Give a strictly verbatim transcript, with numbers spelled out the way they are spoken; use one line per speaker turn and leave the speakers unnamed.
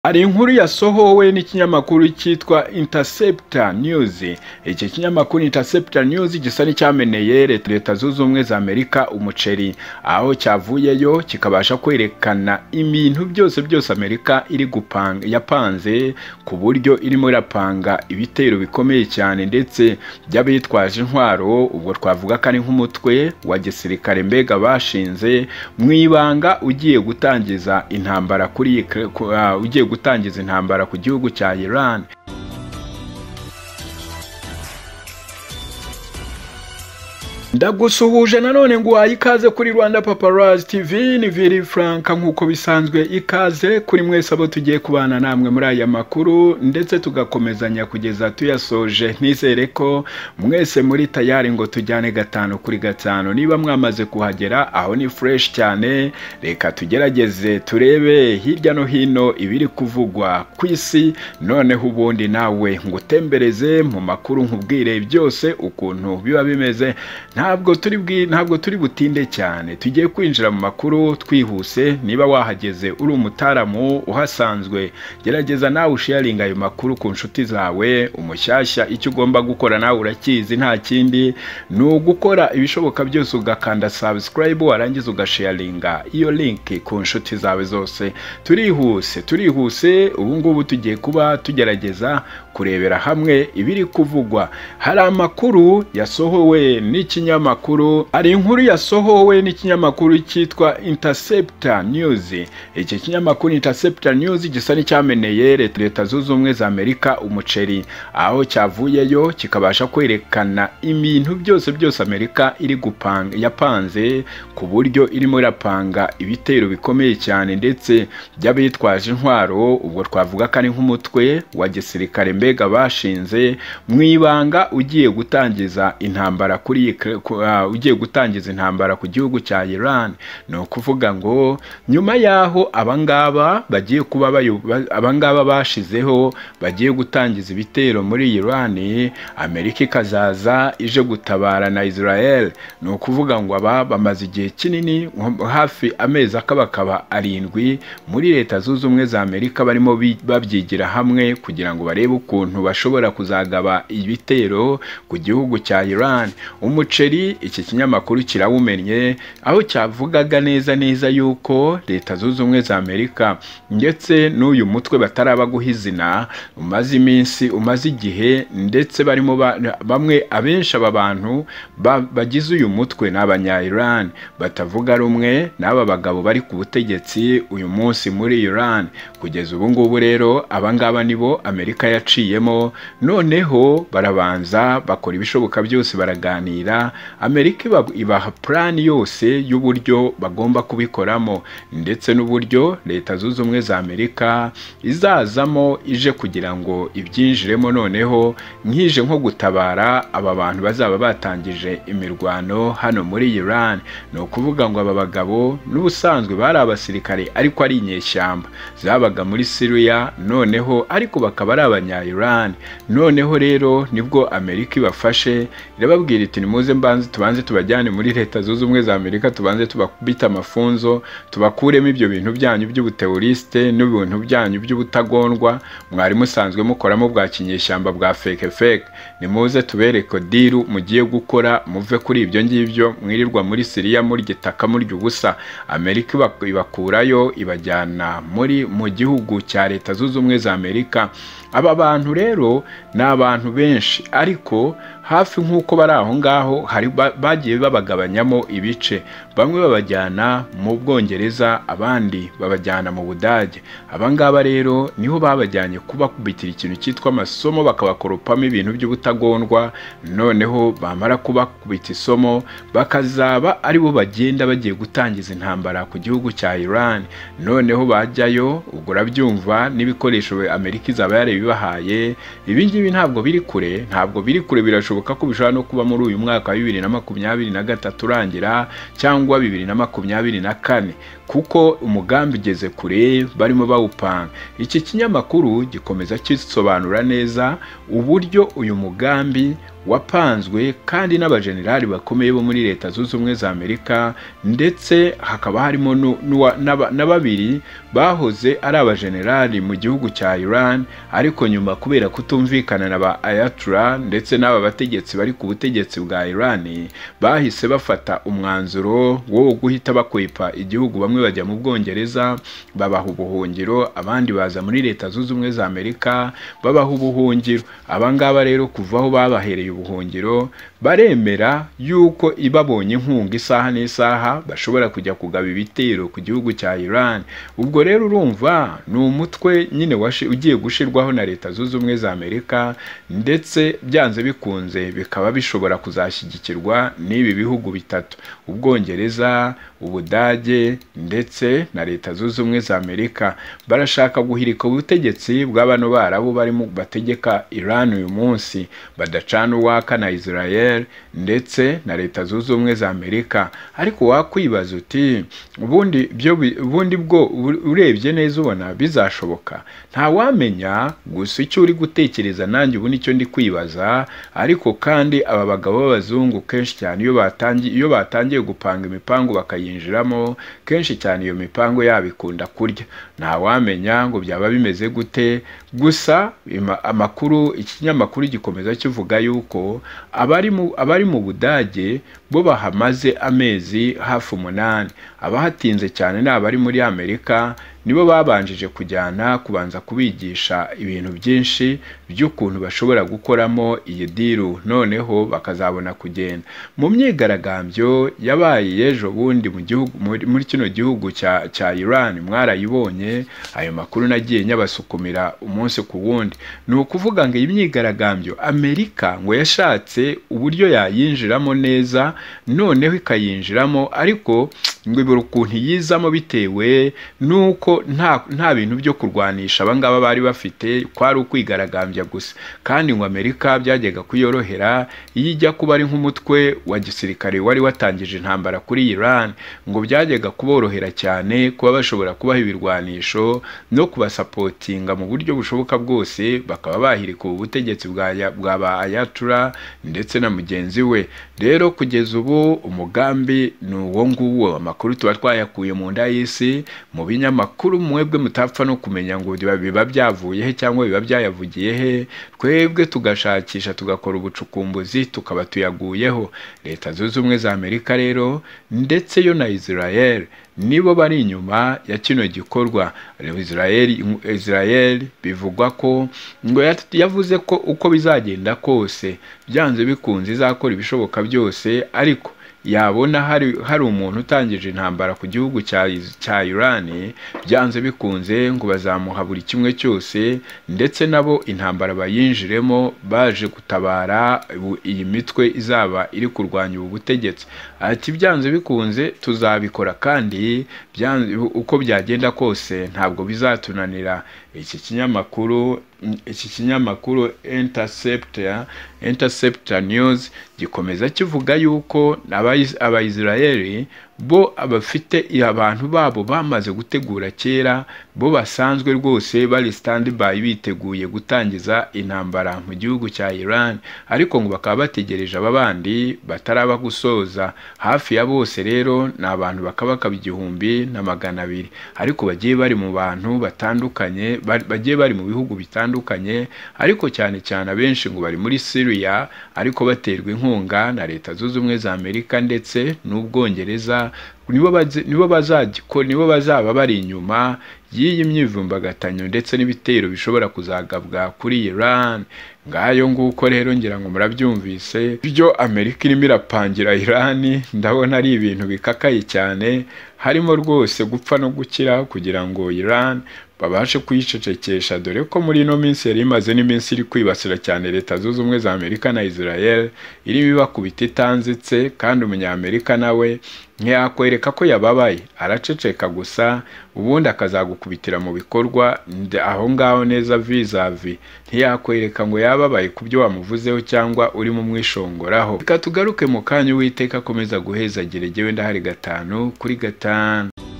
Hari inkuru yasohowe n'ikinyamakuru cyitwa Interceptor News. Iki kinyamakuru Interceptor News gisa n'icyameneye Leta Zunze Ubumwe za Amerika umuceri, aho cyavuyeyo kikabasha kwerekana ibintu byose byose Amerika iri gupanga yapanze, ku buryo irimo irapanga ibitero bikomeye cyane ndetse by'abitwaje intwaro. Ubwo twavuga ko ari nk'umutwe wa gisirikare mbega bashinze mu ibanga ugiye gutangiza intambara kuri uh, ugiye gutangiza intambara ku gihugu cya Iran. Ndagusuhuje nanone ngo ikaze kuri RwandapaparazziTV, ni very frank nkuko bisanzwe, ikaze kuri mwese abo tugiye kubana namwe muri aya makuru ndetse tugakomezanya kugeza tuyasoje. Nizere ko mwese muri tayari ngo tujyane gatanu kuri gatanu. Niba mwamaze kuhagera aho ni fresh cyane, reka tugerageze turebe hirya no hino ibiri kuvugwa ku isi, noneho ubundi nawe ngutembereze mu makuru nkubwire byose ukuntu biba bimeze. Ntabwo turi ntabwo turi butinde cyane, tugiye kwinjira mu makuru twihuse. Niba wahageze uri umutaramu uhasanzwe, gerageza nawe usharinga ayo makuru ku nshuti zawe. Umushyashya icyo ugomba gukora nawe urakizi, nta kindi ni ugukora ibishoboka byose ugakanda subscribe, warangiza ugasharinga iyo link ku nshuti zawe zose. Turihuse turihuse ubu ngubu tugiye kuba tugerageza kurebera hamwe ibiri kuvugwa. Hari amakuru yasohowe n'ikinyamakuru, hari inkuru yasohowe n'ikinyamakuru cyitwa Interceptor News. Iki kinyamakuru Interceptor News gisa n'icyameneye Leta Zunze Ubumwe za Amerika umuceri, aho cyavuyeyo kikabasha kwerekana ibintu byose byose Amerika iri gupanga yapanze, ku buryo irimo irapanga ibitero bikomeye cyane ndetse by'abitwaje intwaro. Ubwo twavuga ko ari nk'umutwe wa gisirikare mbega bashinze mu ibanga ugiye gutangiza intambara kuri uh, ugiye gutangiza intambara ku gihugu cya Iran. No kuvuga ngo nyuma yaho abangaba bagiye kuba abangaba bashizeho bagiye gutangiza ibitero muri Iran, Amerika ikazaza ije gutabara na Israel. No kuvuga ngo aba bamaze igihe kinini hafi amezi akabakaba arindwi muri Leta Zunze Ubumwe za Amerika barimo babyigira hamwe kugira ngo barebe ukuntu bashobora kuzagaba ibitero ku gihugu cya Iran. Umuceri iki kinyamakuru kirawumenye, aho cyavugaga neza neza yuko Leta Zunze Ubumwe za Amerika ndetse n'uyu mutwe bataraba guhizina umaze iminsi umaze igihe, ndetse barimo bamwe abenshi aba bantu bagize uyu mutwe n'abanya Iran batavuga rumwe n'aba bagabo bari ku butegetsi uyu munsi muri Iran. Kugeza ubu ngubu rero abangaba nibo Amerika yaciyemo, noneho barabanza bakora ibishoboka byose baraganira. Amerika ibaha plan yose y'uburyo bagomba kubikoramo ndetse n'uburyo Leta Zunze Ubumwe za Amerika izazamo ije kugira ngo ibyinjiremo, noneho nkije nko gutabara aba bantu bazaba batangije imirwano hano muri Iran. No kuvuga ngo aba bagabo n'ubusanzwe bari abasirikare ariko ari inyeshyamba zabaga muri Syria, noneho ariko bakaba ari abanya Iran. Noneho rero nibwo Amerika ibafashe irababwira iti nimuze mbanze tubanze tubajyane muri Leta Zunze Ubumwe za Amerika, tubanze tubakubita amafunzo, tubakuremo ibyo bintu byanyu by'ubuteroriste n'ibintu byanyu by'ubutagondwa mwari musanzwe mukoramo bwa kinyeshyamba bwa fake fake. Nimuze tubereke diru mugiye gukora, muve kuri ibyo ngibyo mwirirwa muri Syria muri gitaka muri ubusa. Amerika ibakurayo ibajyana muri mu gihugu cya Leta Zunze Ubumwe za Amerika. Aba bantu rero ni abantu benshi, ariko hafi nk'uko bari aho ngaho hari bagiye babagabanyamo ibice. Bamwe babajyana mu Bwongereza, abandi babajyana mu Budage. Abangaba rero niho babajyanye kubakubitira ikintu cyitwa amasomo, bakabakoropamo ibintu by'ubutagondwa. Noneho bamara kubakubita isomo bakazaba aribo bagenda bagiye gutangiza intambara ku gihugu cya Iran. Noneho bajyayo, ubwo urabyumva n'ibikoresho Amerika izaba yarabibahaye. Ibi ngibi ntabwo biri kure, ntabwo biri kure birashoboka ko bishobora no kuba muri uyu mwaka wa bibiri na makumyabiri na gatatu urangira cyangwa bibiri na makumyabiri na kane, kuko umugambi ugeze kure barimo bawupanga. Iki kinyamakuru gikomeza kisobanura neza uburyo uyu mugambi wapanzwe kandi n'abajenerali bakomeye bo muri Leta Zunze Ubumwe za Amerika, ndetse hakaba harimo na babiri bahoze ari abajenerali mu gihugu cya Iran, ariko nyuma kubera kutumvikana na ba Ayatollah ndetse n'aba bategetsi bari ku butegetsi bwa Iran, bahise bafata umwanzuro wo guhita bakwepa igihugu. Bamwe bajya mu Bwongereza babaha ubuhungiro, abandi baza muri Leta Zunze Ubumwe za Amerika babaha ubuhungiro. Abangaba rero kuvaho babahereye ubuhungiro, baremera yuko ibabonye inkunga isaha n'isaha bashobora kujya kugaba ibitero ku gihugu cya Iran. Ubwo rero urumva ni umutwe nyine ugiye gushirwaho na Leta Zunze Ubumwe za Amerika, ndetse byanze bikunze bikaba bishobora kuzashyigikirwa n'ibi bihugu bitatu: Ubwongereza, Ubudage ndetse na Leta Zunze Ubumwe za Amerika. Barashaka guhirika ubutegetsi bw'abano Barabu barimo bategeka Iran uyu munsi, badacana uwaka na Israel ndetse na Leta Zunze Ubumwe za Amerika. Ariko wakwibaza uti ubundi byo ubundi bwo urebye neza ubona bizashoboka? Nta wamenya, gusa icyo uri gutekereza nanjye ubu nicyo ndi kwibaza. Ariko kandi aba bagabo b'abazungu kenshi cyane iyo batangiye iyo batangiye gupanga imipango bakayinjiramo, kenshi cyane iyo mipango yabikunda kurya. Nta wamenya ngo byaba bimeze gute, gusa amakuru ikinyamakuru gikomeza kivuga yuko abari mu abari mu Budage bo bahamaze amezi hafi umunani. Abahatinze cyane ni abari muri Amerika, nibo babanjije kujyana kubanza kubigisha ibintu byinshi by'ukuntu bashobora gukoramo iyi diru, noneho bakazabona kugenda. Mu myigaragambyo yabaye ejo bundi mu gihugu muri kino gihugu cya cya Iran, mwarayibonye, ayo makuru nagiye nyabasukumira umunsi ku wundi. Ni ukuvuga ngo iyi myigaragambyo Amerika ngo yashatse uburyo yayinjiramo neza, noneho ikayinjiramo, ariko ngo ibura ukuntu yizamo bitewe nuko nta nta bintu byo kurwanisha abangaba bari bafite, kwari ukwigaragambya gusa. Kandi ngo Amerika byajyaga kuyorohera iyo ijya kuba ari nk'umutwe wa gisirikare wari watangije intambara kuri Iran, ngo byajyaga kuborohera cyane kuba bashobora kubaha ibirwanisho no kubasapotinga mu buryo bushoboka bwose, bakaba bahirika ubutegetsi bwa bwa ba Ayatollah ndetse na mugenzi we. Rero kugeza ubu umugambi ni uwo nguwo. Amakuru tuba twayakuye mu nda y'isi, mu binyamakuru mwebwe mutapfa no kumenya ngo biba byavuye he cyangwa biba byayavugiye he. Twebwe tugashakisha tugakora ubucukumbuzi tukaba tuyaguyeho. Leta Zunze Ubumwe za Amerika rero ndetse yo na Israel nibo bari inyuma ya kino gikorwa. Israel Israel bivugwa ko ngo yavuze ko uko bizagenda kose byanze bikunze izakora ibishoboka byose, ariko yabona hari hari umuntu utangije intambara ku gihugu cya cya Iran, byanze bikunze ngo bazamuha buri kimwe cyose, ndetse nabo intambara bayinjiremo baje gutabara iyi mitwe izaba iri kurwanya ubu butegetsi. Ati byanze bikunze tuzabikora, kandi uko byagenda kose ntabwo bizatunanira. Iki kinyamakuru iki kinyamakuru Interceptor Interceptor News gikomeza kivuga yuko aba-Israeli bo abafite abantu babo bamaze gutegura kera, bo basanzwe rwose bari standby biteguye gutangiza intambara mu gihugu cya Iran, ariko ngo bakaba bategereje ababandi bataraba gusoza. Hafi ya bose rero ni abantu bakaba kabigihumbi na magana abiri, ariko bagiye bari mu bantu batandukanye, bagiye bari mu bihugu bitandukanye, ariko cyane cyane abenshi ngo bari muri Syria, ariko baterwa inkunga na Leta Zunze Ubumwe za Amerika ndetse n'Ubwongereza. Nibo nibo bazagikora, nibo bazaba bari inyuma y'iyi myivumbagatanyo ndetse n'ibitero bishobora kuzagabwa kuri Iran. Ngayo nguko rero ngira ngo murabyumvise byo Amerika irimo irapangira Iran. Ndabona ari ibintu bikakaye cyane, harimo rwose gupfa no gukira kugira ngo Iran babashe kuyicecekesha, dore ko muri ino minsi yari imaze n'iminsi iri kwibasira cyane Leta Zunze Ubumwe za Amerika na Israel, iri bibakubita itanzitse, kandi umunyamerika nawe ntiyakwereka ko yababaye, araceceka gusa, ubundi akazagukubitira mu bikorwa aho ngaho neza vizavi. Ntiyakwereka ngo yababaye ku byo wamuvuzeho cyangwa uri mu mwishongoraho. Reka tugaruke mu kanya. Uwiteka akomeza guheza geregewe ndahari gatanu kuri gatanu.